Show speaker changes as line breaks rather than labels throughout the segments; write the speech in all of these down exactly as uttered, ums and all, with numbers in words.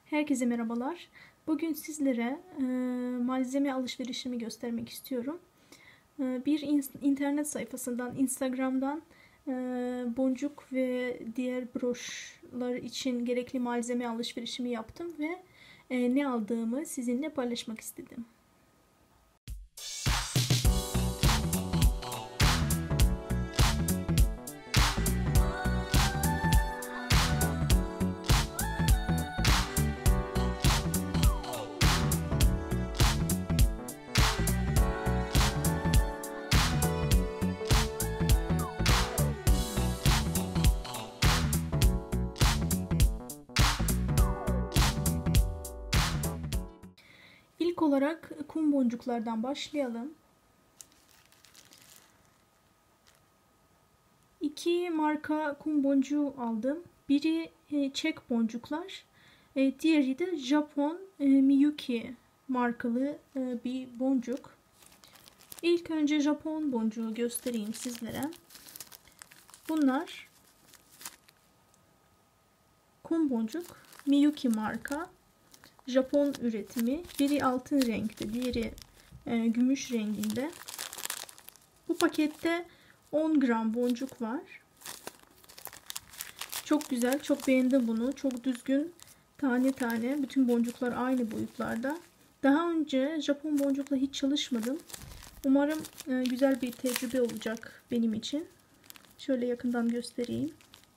Herkese merhabalar. Bugün sizlere e, malzeme alışverişimi göstermek istiyorum. E, bir in internet sayfasından, Instagram'dan e, boncuk ve diğer broşlar için gerekli malzeme alışverişimi yaptım ve e, ne aldığımı sizinle paylaşmak istedim. İlk olarak kum boncuklardan başlayalım. İki marka kum boncuğu aldım. Biri e, Çek boncuklar, e, diğeri de Japon e, Miyuki markalı e, bir boncuk. İlk önce Japon boncuğu göstereyim sizlere. Bunlar kum boncuk, Miyuki marka, Japon üretimi. Biri altın renkte, diğeri e, gümüş renginde. Bu pakette on gram boncuk var. Çok güzel, çok beğendim bunu. Çok düzgün, tane tane. Bütün boncuklar aynı boyutlarda. Daha önce Japon boncukla hiç çalışmadım. Umarım e, güzel bir tecrübe olacak benim için. Şöyle yakından göstereyim.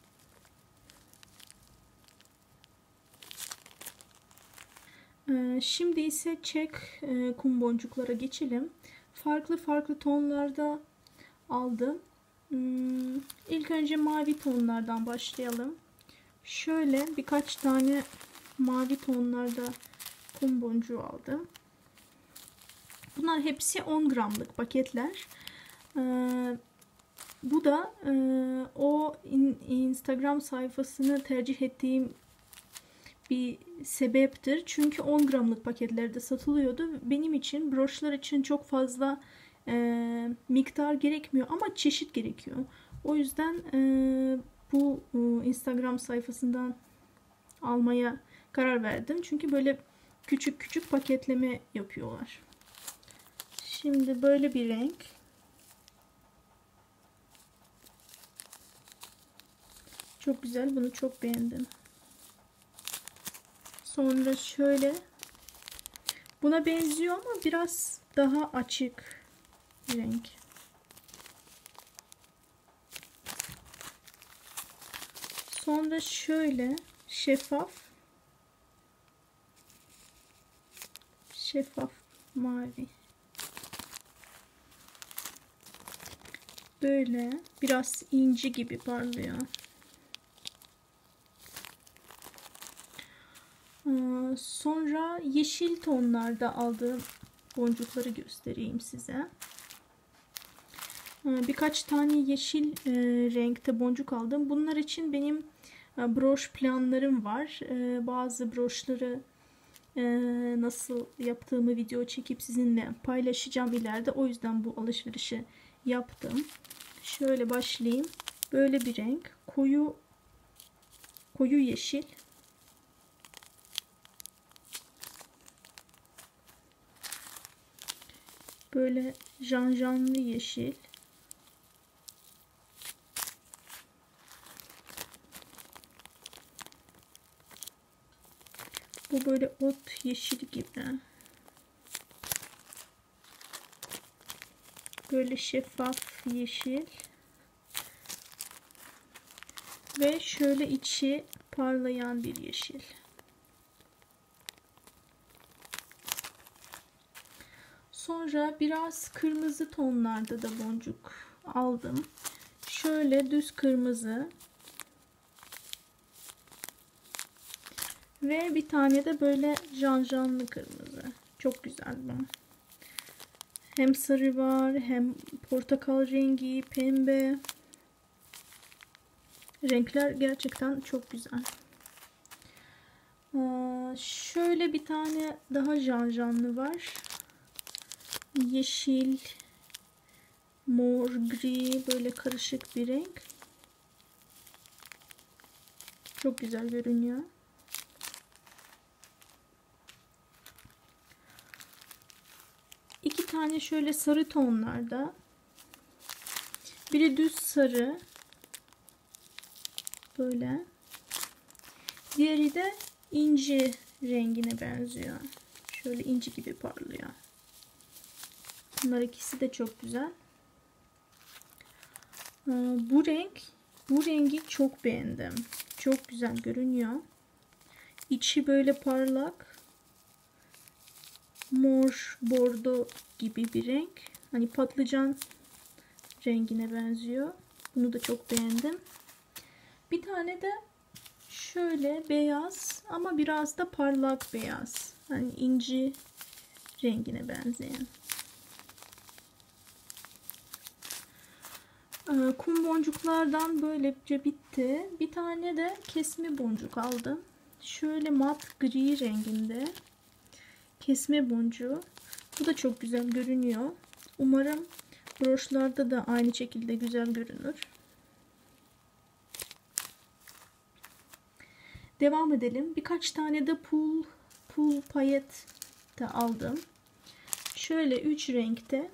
E, şimdi ise Çek e, kum boncuklara geçelim. Farklı farklı tonlarda aldım. Hmm, ilk önce mavi tonlardan başlayalım. Şöyle birkaç tane mavi tonlarda kum boncuğu aldım. Bunlar hepsi on gramlık paketler. Ee, bu da e, o in, Instagram sayfasını tercih ettiğim bir sebeptir. Çünkü on gramlık paketlerde satılıyordu. Benim için, broşlar için çok fazla e, miktar gerekmiyor ama çeşit gerekiyor. O yüzden e, bu e, Instagram sayfasından almaya karar verdim. Çünkü böyle küçük küçük paketleme yapıyorlar. Şimdi böyle bir renk. Çok güzel. Bunu çok beğendim. Sonra şöyle. Buna benziyor ama biraz daha açık bir renk. Sonra şöyle şeffaf. Şeffaf mavi. Böyle biraz inci gibi parlıyor. Sonra yeşil tonlarda aldığım boncukları göstereyim size. Birkaç tane yeşil renkte boncuk aldım. Bunlar için benim broş planlarım var. Bazı broşları nasıl yaptığımı video çekip sizinle paylaşacağım ileride. O yüzden bu alışverişi yaptım. Şöyle başlayayım. Böyle bir renk. Koyu koyu yeşil. Böyle janjanlı yeşil. Bu böyle ot yeşil gibi. Böyle şeffaf yeşil. Ve şöyle içi parlayan bir yeşil. Sonra biraz kırmızı tonlarda da boncuk aldım. Şöyle düz kırmızı. Ve bir tane de böyle janjanlı kırmızı. Çok güzel bu. Hem sarı var, hem portakal rengi, pembe. Renkler gerçekten çok güzel. Ee, şöyle bir tane daha janjanlı var. Yeşil, mor, gri, böyle karışık bir renk. Çok güzel görünüyor. iki tane şöyle sarı tonlarda. Biri düz sarı. Böyle. Diğeri de inci rengine benziyor. Şöyle inci gibi parlıyor. Bunlar ikisi de çok güzel. Bu renk, bu rengi çok beğendim. Çok güzel görünüyor. İçi böyle parlak. Mor, bordo gibi bir renk. Hani patlıcan rengine benziyor. Bunu da çok beğendim. Bir tane de şöyle beyaz ama biraz da parlak beyaz. Hani inci rengine benzeyen. Kum boncuklardan böylece bitti. Bir tane de kesme boncuk aldım. Şöyle mat gri renginde kesme boncuğu. Bu da çok güzel görünüyor. Umarım broşlarda da aynı şekilde güzel görünür. Devam edelim. Birkaç tane de pul pul payet de aldım. Şöyle üç renkte.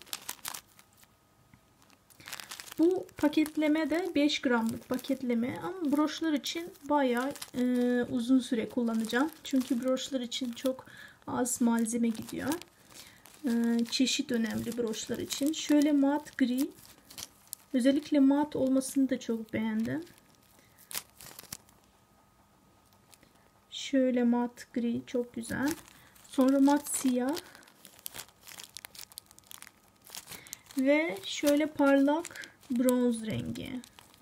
Bu paketleme de beş gramlık paketleme ama broşlar için bayağı e, uzun süre kullanacağım. Çünkü broşlar için çok az malzeme gidiyor. E, çeşit önemli broşlar için. Şöyle mat gri. Özellikle mat olmasını da çok beğendim. Şöyle mat gri çok güzel. Sonra mat siyah. Ve şöyle parlak bronz rengi.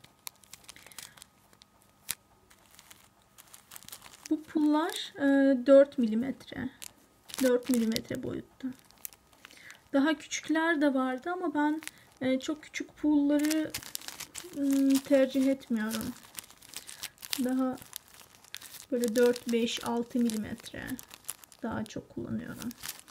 Bu pullar dört milimetre. dört milimetre boyutta. Daha küçükler de vardı ama ben çok küçük pulları tercih etmiyorum. Daha böyle dört, beş, altı milimetre daha çok kullanıyorum.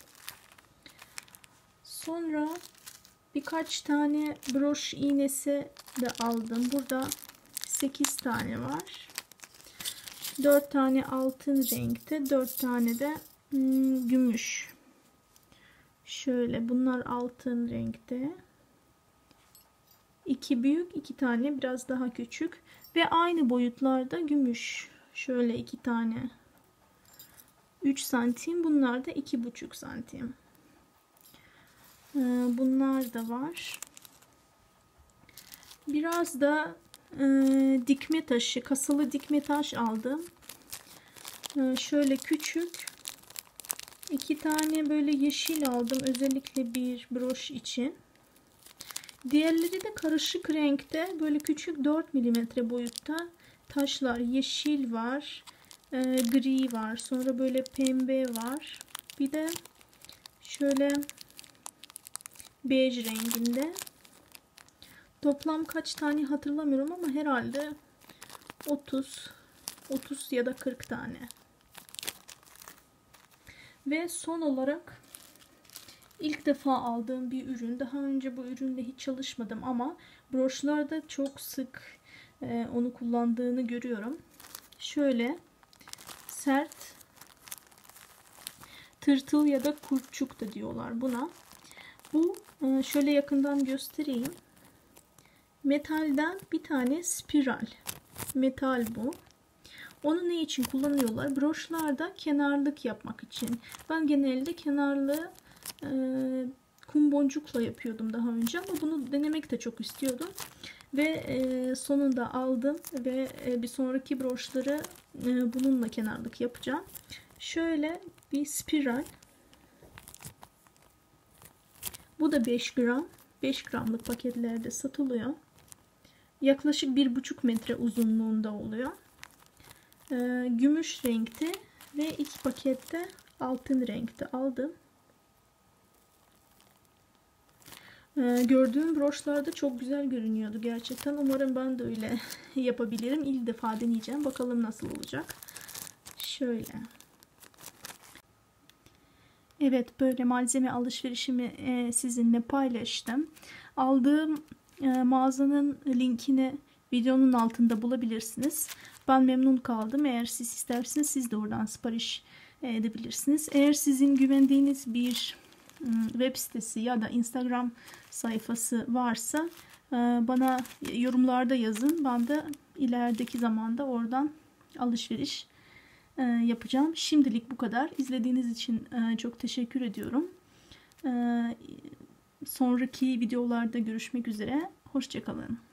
Sonra birkaç tane broş iğnesi de aldım. Burada sekiz tane var. dört tane altın renkte, dört tane de hmm, gümüş. Şöyle bunlar altın renkte. iki büyük, iki tane biraz daha küçük ve aynı boyutlarda gümüş. Şöyle iki tane. üç santim. Bunlar da iki buçuk santim. Bunlar da var. Biraz da e, dikme taşı, kasalı dikme taş aldım. E, şöyle küçük. iki tane böyle yeşil aldım. Özellikle bir broş için. Diğerleri de karışık renkte. Böyle küçük dört milimetre boyutta taşlar. Yeşil var. E, gri var. Sonra böyle pembe var. Bir de şöyle bej renginde. Toplam kaç tane hatırlamıyorum ama herhalde otuz otuz ya da kırk tane. Ve son olarak ilk defa aldığım bir ürün. Daha önce bu ürünle hiç çalışmadım ama broşlarda çok sık e, onu kullandığını görüyorum. Şöyle sert tırtıl ya da kurtçuk da diyorlar buna. Bu e, şöyle yakından göstereyim. Metalden bir tane spiral. Metal bu. Onu ne için kullanıyorlar? Broşlarda kenarlık yapmak için. Ben genelde kenarlı e, kum boncukla yapıyordum daha önce ama bunu denemek de çok istiyordum. Ve e, sonunda aldım ve e, bir sonraki broşları e, bununla kenarlık yapacağım. Şöyle bir spiral. Bu da beş gram. beş gramlık paketlerde satılıyor. Yaklaşık bir buçuk metre uzunluğunda oluyor. Ee, gümüş renkte ve iki pakette altın renkte aldım. Ee, gördüğüm broşlarda çok güzel görünüyordu gerçekten. Umarım ben de öyle yapabilirim. İlk defa deneyeceğim. Bakalım nasıl olacak. Şöyle. Evet, böyle malzeme alışverişimi e, sizinle paylaştım. Aldığım e, mağazanın linkini videonun altında bulabilirsiniz. Ben memnun kaldım. Eğer siz isterseniz siz de oradan sipariş edebilirsiniz. Eğer sizin güvendiğiniz bir web sitesi ya da Instagram sayfası varsa bana yorumlarda yazın. Ben de ilerideki zamanda oradan alışveriş yapacağım. Şimdilik bu kadar. İzlediğiniz için çok teşekkür ediyorum. Sonraki videolarda görüşmek üzere. Hoşça kalın.